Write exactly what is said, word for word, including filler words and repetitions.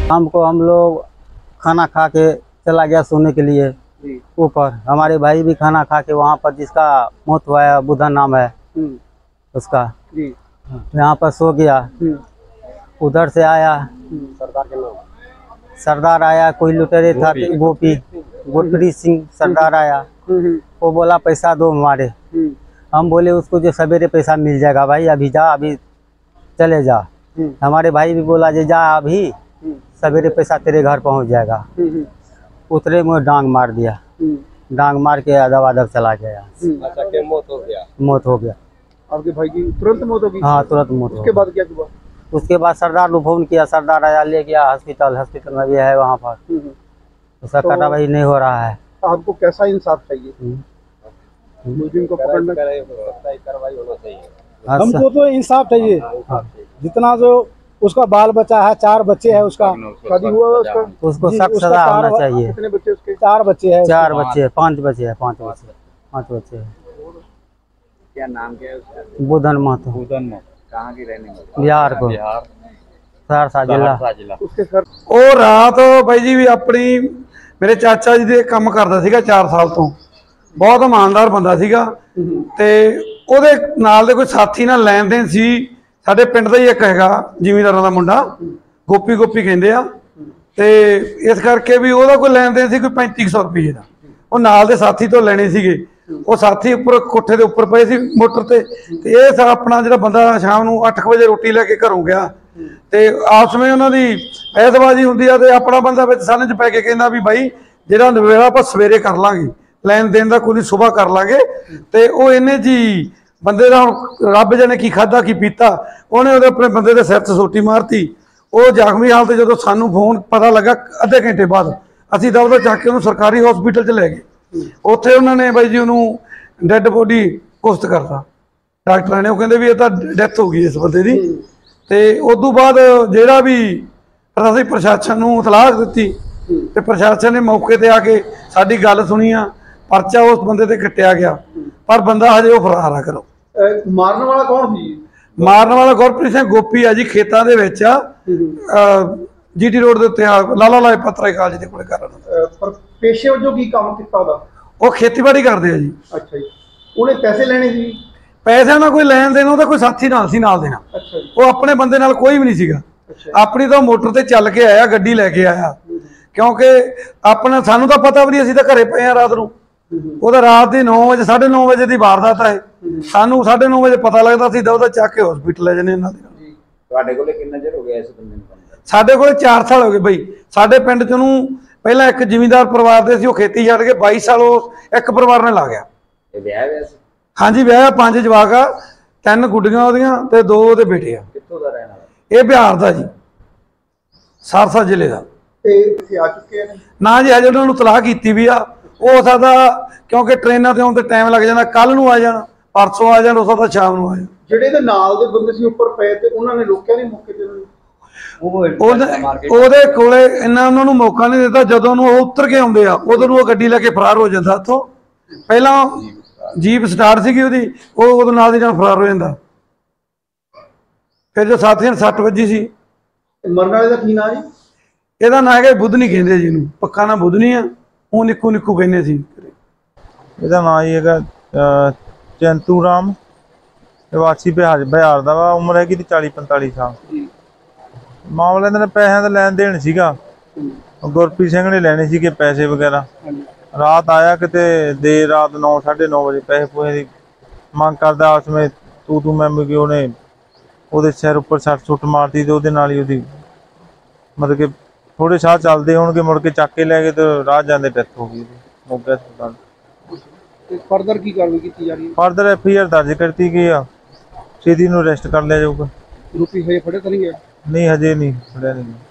हमको हम लोग खाना खा के चला गया सोने के लिए ऊपर। हमारे भाई भी खाना खा के वहाँ पर जिसका मौत हुआ है बुधन नाम है उसका, यहाँ पर सो गया। उधर से आया सरदार के नाम सरदार आया, कोई लुटेरे था गोपी गुरप्रीत सिंह सरदार आया। वो बोला पैसा दो हमारे। हम बोले उसको जो सवेरे पैसा मिल जाएगा भाई, अभी जा, अभी चले जा। हमारे भाई भी बोला जे जा अभी, सवेरे पैसा तेरे घर पहुंच जाएगा। उतरे में डांग मार दिया, डांग मार के दबादब चला गया। अच्छा, क्या मौत हो गया? मौत हो गया। आपके भाई की तुरंत मौत हो गई? हाँ तुरंत मौत। उसके बाद क्या हुआ? उसके बाद सरदार को फोन किया, सरदार आया ले गया हॉस्पिटल। हॉस्पिटल में भी है वहाँ पर, उसका तो कार्रवाई नहीं हो रहा है। आपको कैसा इंसाफ चाहिए? मुलजिम को पकड़ना, कार्रवाई होना चाहिए। हमको तो इंसाफ चाहिए। जितना जो उसका बाल बच्चा है, चार बच्चे हैं, उसका शादी हुआ है उसका, उसको सख्त सजा होना चाहिए। कितने बच्चे उसके? चार बच्चे हैं। चार बच्चे, पांच बच्चे हैं, पांच बच्चे पांच बच्चे हैं। क्या नाम क्या है उसका? बुधन महतो। बुधन महतो। कहाँ की रहने वाली? बिहार को, सहरसा जिला। उसके सर ਉਹ ਰਾਤ ਬਾਈ ਜੀ ਵੀ ਆਪਣੀ ਮੇਰੇ ਚਾਚਾ ਜੀ ਦੇ ਕੰਮ ਕਰਦਾ ਸੀਗਾ ਚਾਰ ਸਾਲ ਤੋਂ। ਬਹੁਤ ਇਮਾਨਦਾਰ ਬੰਦਾ ਸੀਗਾ ਤੇ ਉਹਦੇ ਨਾਲ ਦੇ ਕੋਈ ਸਾਥੀ ਨਾਲ ਲੈਣ ਦੇਣ ਸੀ। ਸਾਡੇ ਪਿੰਡ ਦਾ ਹੀ ਇੱਕ ਹੈਗਾ ਜ਼ਿਮੀਂਦਾਰਾਂ ਦਾ ਮੁੰਡਾ, ਗੋਪੀ ਗੋਪੀ ਕਹਿੰਦੇ ਆ, ਤੇ ਇਸ ਕਰਕੇ ਵੀ ਉਹਦਾ ਕੋਈ ਲੈਣ ਦੇਣ ਸੀ ਕੋਈ ਪੈਂਤੀ ਸੌ ਰੁਪਏ ਦਾ। ਉਹ ਨਾਲ ਦੇ ਸਾਥੀ ਤੋਂ ਲੈਣੇ ਸੀਗੇ। ਉਹ ਸਾਥੀ ਉੱਪਰ ਕੋਠੇ ਦੇ ਉੱਪਰ ਪਏ ਸੀ ਮੋਟਰ ਤੇ, ਤੇ ਇਹ ਆਪਣਾ ਜਿਹੜਾ ਬੰਦਾ ਸ਼ਾਮ ਨੂੰ ਅੱਠ ਵਜੇ ਰੋਟੀ ਲੈ ਕੇ ਘਰੋਂ ਗਿਆ ਤੇ ਆਪਸ ਵਿੱਚ ਉਹਨਾਂ ਦੀ ਬਹਿਸਬਾਜ਼ੀ ਹੁੰਦੀ ਆ ਤੇ ਆਪਣਾ ਬੰਦਾ ਵਿੱਚ ਸਾਨੇ 'ਚ ਪੈ ਕੇ ਕਹਿੰਦਾ ਵੀ ਬਾਈ ਜਿਹੜਾ ਨਵੇੜਾ ਆਪਾਂ ਸਵੇਰੇ ਕਰ ਲਾਂਗੇ, ਲੈਣ ਦੇਣ ਦਾ ਕੋਈ ਨਹੀਂ ਸੁਬਾਹ ਕਰ ਲਾਂਗੇ। ਤੇ ਉਹ ਇਹਨੇ ਜੀ ਬੰਦੇ ਦਾ ਰੱਬ ਜਾਣੇ ਕੀ ਖਾਧਾ ਕੀ ਪੀਤਾ, ਉਹਨੇ ਉਹਦੇ ਆਪਣੇ ਬੰਦੇ ਦੇ ਸਿਰ 'ਚ ਸੋਟੀ ਮਾਰਤੀ। ਉਹ ਜ਼ਖਮੀ ਹਾਲਤ ਜਦੋਂ ਸਾਨੂੰ ਫੋਨ ਪਤਾ ਲੱਗਾ ਅੱਧੇ ਘੰਟੇ ਬਾਅਦ, ਅਸੀਂ ਤਾਂ ਉਹਦਾ ਚੱਕ ਕੇ ਉਹਨੂੰ ਸਰਕਾਰੀ ਹਸਪੀਟਲ 'ਚ ਲੈ ਗਏ। ਉੱਥੇ ਉਹਨਾਂ ਨੇ ਬਾਈ ਜੀ ਉਹਨੂੰ ਡੈੱਡ ਬੋਡੀ ਕੁਸਤ ਕਰਤਾ ਡਾਕਟਰਾਂ ਨੇ। ਉਹ ਕਹਿੰਦੇ ਵੀ ਇਹ ਤਾਂ ਡੈਥ ਹੋ ਗਈ ਇਸ ਬੰਦੇ ਦੀ। ਤੇ ਉਸ ਤੋਂ ਬਾਅਦ ਜਿਹੜਾ ਵੀ ਅਸੀਂ ਪ੍ਰਸ਼ਾਸਨ ਨੂੰ ਇਤਲਾਹ ਦਿੱਤੀ ਤੇ ਪ੍ਰਸ਼ਾਸਨ ਨੇ ਮੌਕੇ ਤੇ ਆ ਕੇ ਸਾਡੀ ਗੱਲ ਸੁਣੀ ਆ। ਪਰਚਾ ਉਸ ਬੰਦੇ ਤੇ ਕੱਟਿਆ ਗਿਆ, ਪਰ ਬੰਦਾ ਹਜੇ ਉਹ ਫਰਾਰ ਆ। ਕਰੋ ਮਾਰਨ ਵਾਲਾ ਕੌਣ ਸੀ? ਮਾਰਨ ਵਾਲਾ ਗੁਰਪ੍ਰੀਤ ਸਿੰਘ ਗੋਪੀ ਆ ਜੀ, ਖੇਤਾਂ ਦੇ ਵਿੱਚ ਆ, ਜੀਟੀ ਰੋਡ ਦੇ ਉੱਤੇ ਆ, ਲਾਲਾ ਲਾਜਪਤ ਰਾਏ ਕਾਲਜ ਦੇ ਕੋਲੇ ਕਰ ਰਿਹਾ। ਪਰ ਪੇਸ਼ੇ ਵਜੋਂ ਕੀ ਕੰਮ ਕੀਤਾ ਉਹਦਾ? ਉਹ ਖੇਤੀਬਾੜੀ ਕਰਦੇ ਆ ਜੀ। ਅੱਛਾ ਜੀ। ਉਹਨੇ ਪੈਸੇ ਲੈਣੇ ਸੀ? ਪੈਸਿਆਂ ਦਾ ਕੋਈ ਲੈਣ ਦੇਣ ਉਹਦਾ ਕੋਈ ਸਾਥੀ ਨਾਲ ਸੀ ਨਾਲ ਦੇਣਾ। ਅੱਛਾ ਜੀ। ਉਹ ਆਪਣੇ ਬੰਦੇ ਨਾਲ ਕੋਈ ਵੀ ਨਹੀਂ ਸੀਗਾ। ਆਪਣੀ ਤਾਂ ਮੋਟਰ ਤੇ ਚੱਲ ਕੇ ਆਇਆ, ਗੱਡੀ ਲੈ ਕੇ ਆਇਆ, ਕਿਉਂਕਿ ਆਪਣਾ ਸਾਨੂੰ ਤਾਂ ਪਤਾ ਵੀ ਨਹੀਂ, ਅਸੀਂ ਤਾਂ ਘਰੇ ਪਏ ਆ ਰਾਤ ਨੂੰ। ਉਹਦਾ ਰਾਤ ਦੀ ਨੌ ਵਜੇ ਸਾਢੇ ਨੌ ਵਜੇ ਦੀ ਵਾਰਦਾਤ ਹੈ। ਸਾਨੂੰ ਸਾਢੇ ਨੌ ਵਜੇ ਪਤਾ ਲੱਗਦਾ ਸੀ, ਉਹਦਾ ਚੱਕ ਕੇ ਹਸਪੀਟਲ ਲੈ ਜਾਂਦੇ ਇਹਨਾਂ ਦੇ। ਤੁਹਾਡੇ ਕੋਲੇ ਕਿੰਨਾ ਚਿਰ ਹੋ ਗਿਆ ਇਸ ਬੰਦੇ ਨੂੰ? ਸਾਡੇ ਕੋਲੇ ਚਾਰ ਸਾਲ ਹੋ ਗਏ ਬਈ। ਸਾਡੇ ਪਿੰਡ ਚ ਉਹਨੂੰ ਪਹਿਲਾਂ ਇੱਕ ਜ਼ਿਮੀਂਦਾਰ ਪਰਿਵਾਰ ਦੇ ਸੀ, ਉਹ ਖੇਤੀ ਛੱਡ ਕੇ ਬਾਈ ਸਾਲ ਉਹ ਇੱਕ ਪਰਿਵਾਰ ਨੇ ਲਾ ਗਿਆ। ਇਹ ਵਿਆਹ ਹੋਇਆ ਸੀ? ਹਾਂਜੀ ਵਿਆਹ, ਪੰਜ ਜਵਾਕ ਆ, ਤਿੰਨ ਗੁੱਡੀਆਂ ਉਹਦੀਆਂ ਤੇ ਦੋ ਉਹਦੇ ਬੇਟੇ ਆ। ਕਿੱਥੋਂ ਦਾ ਰਹਿਣ ਵਾਲਾ? ਇਹ ਬਿਹਾਰ ਦਾ ਜੀ, ਸਰਸਾ ਜ਼ਿਲ੍ਹੇ ਦਾ। ਤੇ ਇੱਥੇ ਆ ਚੁੱਕੇ ਨੇ? ਨਾ ਜੀ, ਹਜੇ ਉਹਨਾਂ ਨੂੰ ਤਲਾਹ ਕੀਤੀ ਵੀ ਆ। ਹੋ ਸਕਦਾ ਕਿਉਂਕਿ ਟ੍ਰੇਨਾਂ ਤੇ ਆਉਣ ਤੇ ਟਾਈਮ ਲੱਗ ਜਾਂਦਾ, ਕੱਲ ਨੂੰ ਆ ਜਾਣ, ਪਰਸੋਂ ਆ ਜਾਣ, ਹੋ ਸਕਦਾ ਸ਼ਾਮ ਨੂੰ ਆ ਜਾਣ। ਜਿਹੜੇ ਇਹਦੇ ਨਾਲ ਦੇ ਬੰਦੇ ਸੀ ਉੱਪਰ ਪਏ ਤੇ ਉਹਨਾਂ ਨੇ ਰੋਕਿਆ ਨਹੀਂ ਮੌਕੇ ਤੇ? ਉਹਦੇ ਕੋਲੇ ਇੰਨਾ ਉਹਨਾਂ ਨੂੰ ਮੌਕਾ ਨਹੀਂ ਦਿੱਤਾ। ਜਦੋਂ ਨੂੰ ਉਹ ਉਤਰ ਕੇ ਆਉਂਦੇ ਆ ਉਦੋਂ ਨੂੰ ਉਹ ਗੱਡੀ ਲੈ ਕੇ ਫਰਾਰ ਹੋ ਜਾਂਦਾ ਉੱਥੋਂ। ਪਹਿਲਾਂ ਜੀਪ ਸਟਾਰਟ ਸੀਗੀ ਉਹਦੀ, ਉਹ ਉਦੋਂ ਨਾਲ ਦੀ ਨਾਲ ਫਰਾਰ ਹੋ ਜਾਂਦਾ। ਫਿਰ ਜੋ ਸਾਥੀਆਂ ਨੂੰ ਸੱਟ ਵੱਜੀ ਸੀ। ਮਰਨ ਵਾਲੇ ਦਾ ਕੀ ਨਾਂ ਜੀ? ਇਹਦਾ ਨਾਂ ਹੈਗਾ ਬੁੱਧਨੀ, ਕਹਿੰਦੇ ਜੀ ਇਹਨੂੰ, ਪੱਕਾ ਨਾਂ ਬੁੱਧਨੀ ਆ, ਉਹ ਨਿੱਕੂ ਨਿੱਕੂ ਕਹਿੰਦੇ ਸੀ। ਇਹਦਾ ਨਾਂ ਜੀ ਹੈਗਾ ਚੰਤੂ ਰਾਮ, ਵਾਸੀ ਬਿਹਾਰ ਬਿਹਾਰ ਦਾ ਵਾ। ਉਮਰ ਹੈਗੀ ਚਾਲੀ ਪੰਤਾਲੀ ਸਾਲ। ਮਾਮਲਾ ਇਹਨਾਂ ਨੇ ਪੈਸਿਆਂ ਦਾ ਲੈਣ ਦੇਣ ਸੀਗਾ। ਗੁਰਪ੍ਰੀਤ ਸਿੰਘ ਨੇ ਲੈਣੇ ਸੀਗੇ ਪੈਸੇ ਵਗੈਰਾ। ਰਾਤ ਆਇਆ ਕਿਤੇ ਦੇਰ ਰਾਤ ਨੌ ਸਾਢੇ ਨੌ ਵਜੇ ਪੈਸੇ ਪੂਸੇ ਦੀ ਮੰਗ ਕਰਦਾ। ਉਸ ਵਿੱਚ ਤੂੰ ਤੂੰ ਮੈਂ ਕਿ ਉਹਨੇ ਉਹਦੇ ਸਿਰ ਉੱਪਰ ਸੱਟ ਸੁੱਟ ਮਾਰਤੀ ਤੇ ਉਹਦੇ ਨਾਲ ਹੀ ਉਹਦੀ ਮਤਲਬ ਕਿ ਥੋੜੇ ਸਾਹ ਚੱਲਦੇ ਹੋਣਗੇ, ਮੁੜ ਕੇ ਚੱਕ ਕੇ ਲੈ ਗਏ ਤੇ ਰਾਹ ਜਾਂਦੇ ਡੈਥ ਹੋ ਗਈ ਮੋਗਾ ਹਸਪਤਾਲ। ਫਰਦਰ ਕੀ ਕਾਰਵਾਈ ਕੀਤੀ ਜਾ ਰਹੀ ਹੈ? ਫਰਦਰ ਐਫ ਆਈ ਆਰ ਦਰਜ ਕਰਤੀ ਗਈ ਆ, ਛੇਤੀ ਨੂੰ ਅਰੈਸਟ ਕਰ ਲਿਆ ਜਾਊਗਾ। ਰੂਪੀ ਹੋਏ ਫੜੇ ਤਾਂ ਨਹੀਂ ਗਿਆ? ਨਹੀਂ ਹਜੇ ਨਹੀਂ ਫੜਿਆ ਨਹੀਂ।